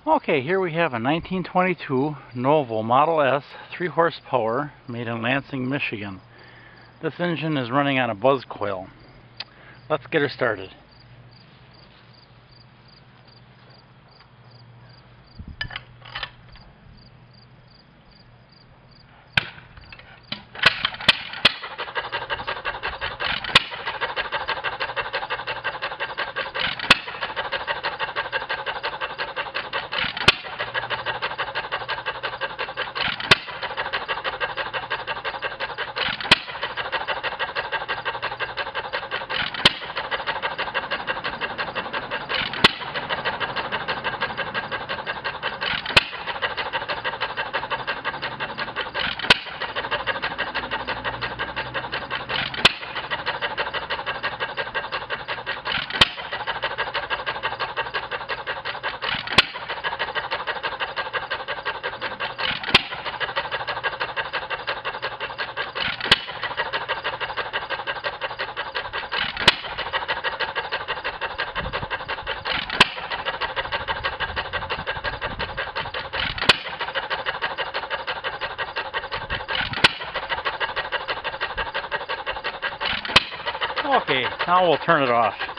Okay, here we have a 1922 Novo Model S 3 horsepower made in Lansing, Michigan. This engine is running on a buzz coil. Let's get her started. Okay, now we'll turn it off.